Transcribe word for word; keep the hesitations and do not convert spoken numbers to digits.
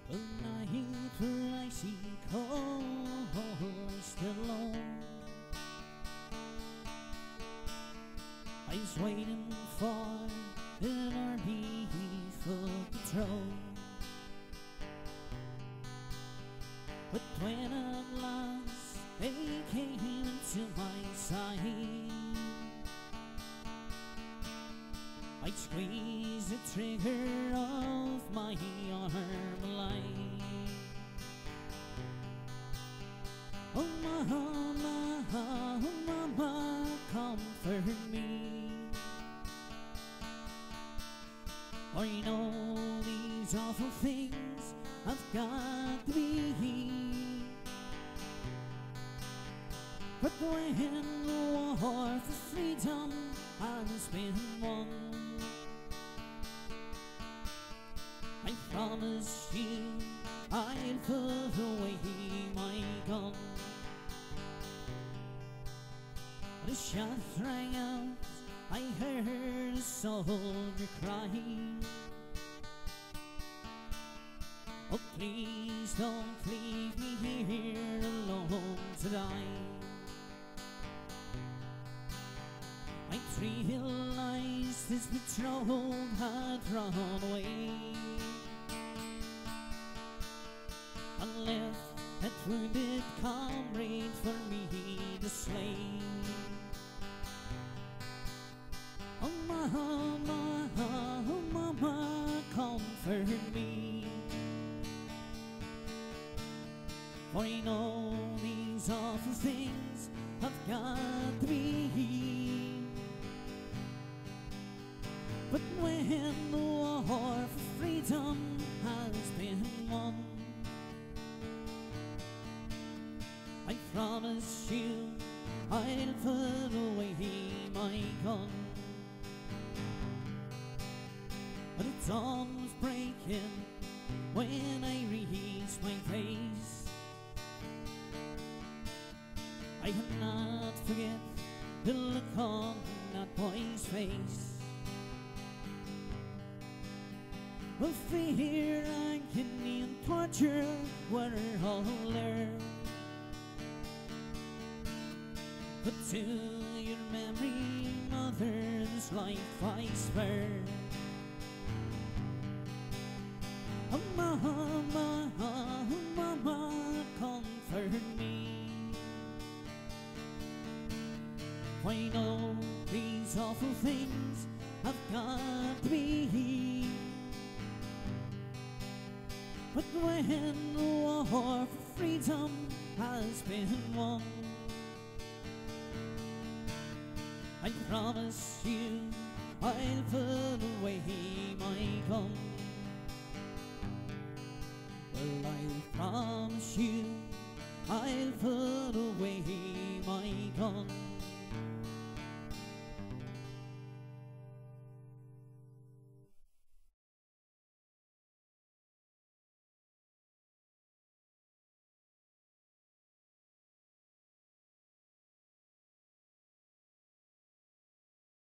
The night lies cold alone. I was waiting for an army full patrol, but when at last they came into my sight, I squeezed the trigger of my arm light. Oh mama, oh mama, comfort me, for you know these awful things have got to be. But when the war for freedom has been won, I promise you I'll put away my gun. The shot rang out, I heard a soldier cry, oh please don't leave me here alone to die. I realized this patrol had run away and left that wounded comrade for me to slay. Oh mama, oh mama, comfort me, for you know these awful things have got to be. But when the war for freedom has been won, I promise you I'll put away my gun. But the dawn was breaking when I reached my place. I cannot forget the look on that boy's face. Well, fear, agony and torture were all there, but to your memory, mother, this life I spare. Oh mama, oh mama, comfort me, for you know these awful things have got to be. But when the war for freedom has been won, I promise you I'll put